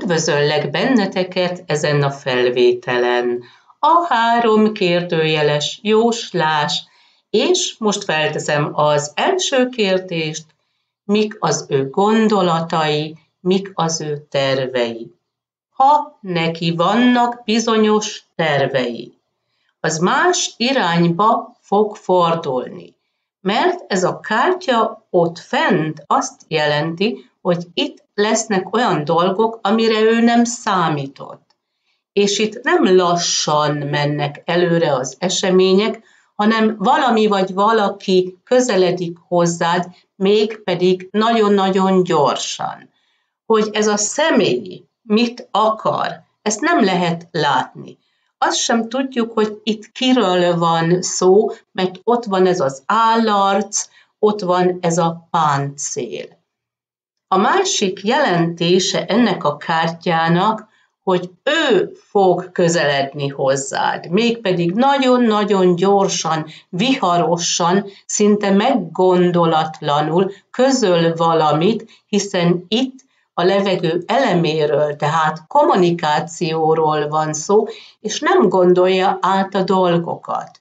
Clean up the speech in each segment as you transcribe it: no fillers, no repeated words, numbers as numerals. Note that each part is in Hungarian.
Üdvözöllek benneteket ezen a felvételen. A 3 kérdőjeles jóslás, és most felteszem az első kérdést, mik az ő gondolatai, mik az ő tervei. Ha neki vannak bizonyos tervei, az más irányba fog fordulni, mert ez a kártya ott fent azt jelenti, hogy itt lesznek olyan dolgok, amire ő nem számított. És itt nem lassan mennek előre az események, hanem valami vagy valaki közeledik hozzád, mégpedig nagyon-nagyon gyorsan. Hogy ez a személy mit akar, ezt nem lehet látni. Azt sem tudjuk, hogy itt kiről van szó, mert ott van ez az állarc, ott van ez a páncél. A másik jelentése ennek a kártyának, hogy ő fog közeledni hozzád, mégpedig nagyon-nagyon gyorsan, viharosan, szinte meggondolatlanul közöl valamit, hiszen itt a levegő eleméről, tehát kommunikációról van szó, és nem gondolja át a dolgokat.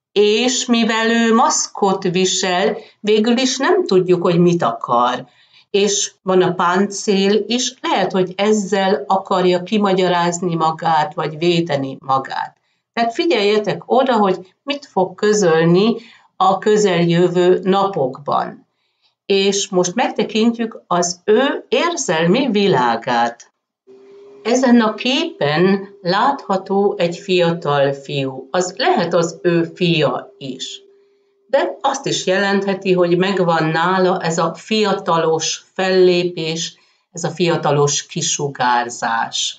És mivel ő maszkot visel, végül is nem tudjuk, hogy mit akar. És van a páncél is, lehet, hogy ezzel akarja kimagyarázni magát, vagy védeni magát. Tehát figyeljetek oda, hogy mit fog közölni a közeljövő napokban. És most megtekintjük az ő érzelmi világát. Ezen a képen látható egy fiatal fiú. Az lehet az ő fia is. De azt is jelentheti, hogy megvan nála ez a fiatalos fellépés, ez a fiatalos kisugárzás.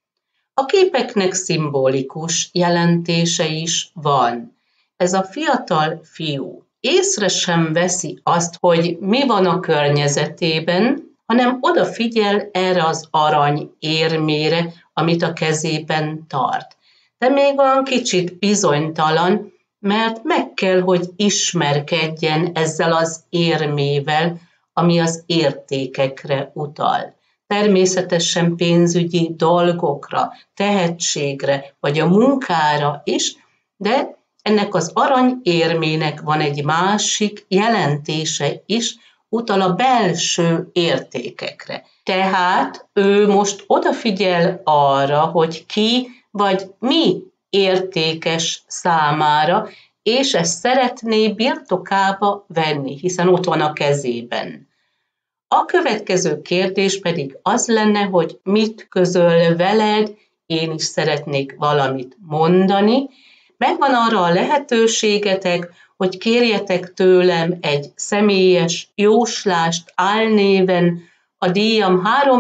A képeknek szimbolikus jelentése is van. Ez a fiatal fiú észre sem veszi azt, hogy mi van a környezetében, hanem odafigyel erre az arany érmére, amit a kezében tart. De még olyan kicsit bizonytalan, mert meg kell, hogy ismerkedjen ezzel az érmével, ami az értékekre utal. Természetesen pénzügyi dolgokra, tehetségre, vagy a munkára is, de ennek az aranyérmének van egy másik jelentése is, utal a belső értékekre. Tehát ő most odafigyel arra, hogy ki vagy mi értékes számára, és ezt szeretné birtokába venni, hiszen ott van a kezében. A következő kérdés pedig az lenne, hogy mit közöl veled, én is szeretnék valamit mondani. Megvan arra a lehetőségetek, hogy kérjetek tőlem egy személyes jóslást álnéven, a díjam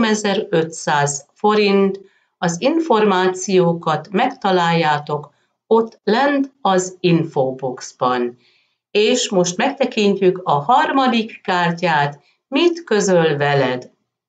3500 forint, az információkat megtaláljátok ott lent az infoboxban. És most megtekintjük a harmadik kártyát, mit közöl veled.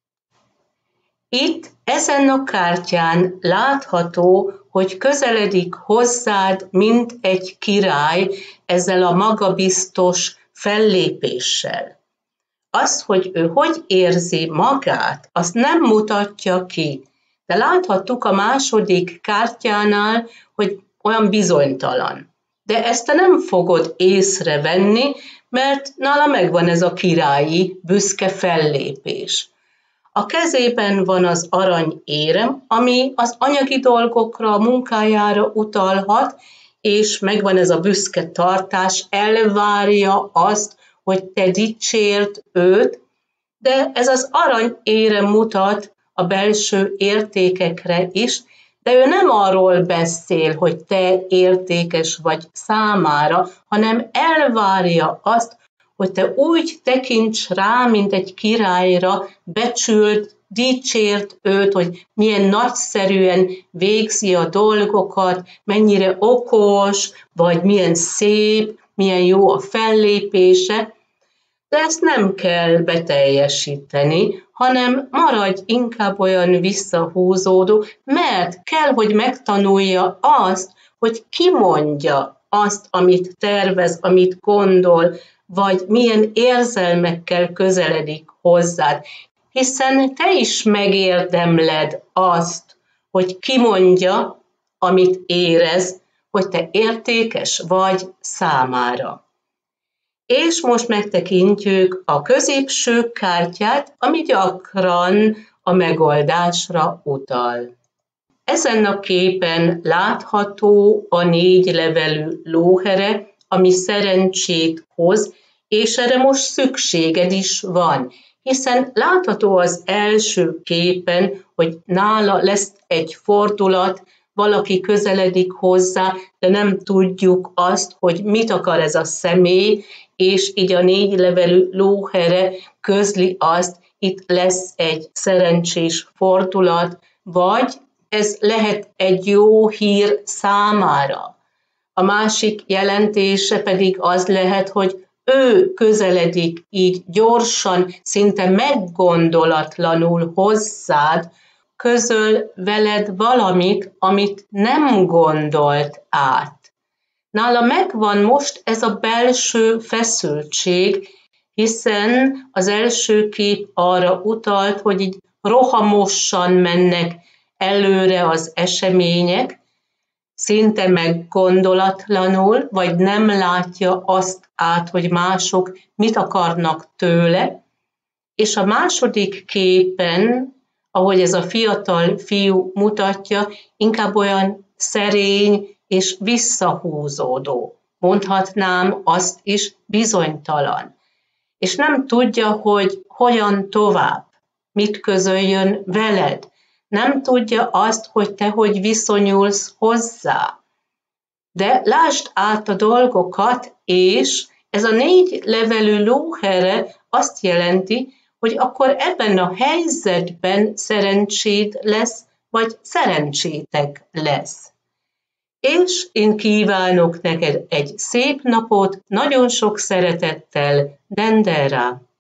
Itt ezen a kártyán látható, hogy közeledik hozzád, mint egy király ezzel a magabiztos fellépéssel. Az, hogy ő hogy érzi magát, azt nem mutatja ki. De láthattuk a második kártyánál, hogy olyan bizonytalan. De ezt te nem fogod észrevenni, mert nála megvan ez a királyi, büszke fellépés. A kezében van az aranyérem, ami az anyagi dolgokra, a munkájára utalhat, és megvan ez a büszke tartás, elvárja azt, hogy te dicsérd őt, de ez az aranyérem mutat a belső értékekre is, de ő nem arról beszél, hogy te értékes vagy számára, hanem elvárja azt, hogy te úgy tekints rá, mint egy királyra, becsüld, dicsért őt, hogy milyen nagyszerűen végzi a dolgokat, mennyire okos, vagy milyen szép, milyen jó a fellépése, de ezt nem kell beteljesíteni, hanem maradj inkább olyan visszahúzódó, mert kell, hogy megtanulja azt, hogy kimondja azt, amit tervez, amit gondol, vagy milyen érzelmekkel közeledik hozzád. hiszen te is megérdemled azt, hogy kimondja, amit érez, hogy te értékes vagy számára. És most megtekintjük a középső kártyát, ami gyakran a megoldásra utal. Ezen a képen látható a 4 levelű lóhere, ami szerencsét hoz, és erre most szükséged is van, hiszen látható az első képen, hogy nála lesz egy fordulat, valaki közeledik hozzá, de nem tudjuk azt, hogy mit akar ez a személy, és így a 4 levelű lóhere közli azt, itt lesz egy szerencsés fordulat, vagy ez lehet egy jó hír számára. A másik jelentése pedig az lehet, hogy ő közeledik így gyorsan, szinte meggondolatlanul hozzád, közöl veled valamit, amit nem gondolt át. Nála megvan most ez a belső feszültség, hiszen az első kép arra utalt, hogy így rohamosan mennek előre az események, szinte meggondolatlanul, vagy nem látja azt át, hogy mások mit akarnak tőle, és a második képen, ahogy ez a fiatal fiú mutatja, inkább olyan szerény és visszahúzódó. Mondhatnám azt is bizonytalan. És nem tudja, hogy hogyan tovább, mit közöljön veled. Nem tudja azt, hogy te hogy viszonyulsz hozzá. De lásd át a dolgokat, és ez a 4 levelű lóhere azt jelenti, hogy akkor ebben a helyzetben szerencséd lesz, vagy szerencsétek lesz. És én kívánok neked egy szép napot, nagyon sok szeretettel, Dendera!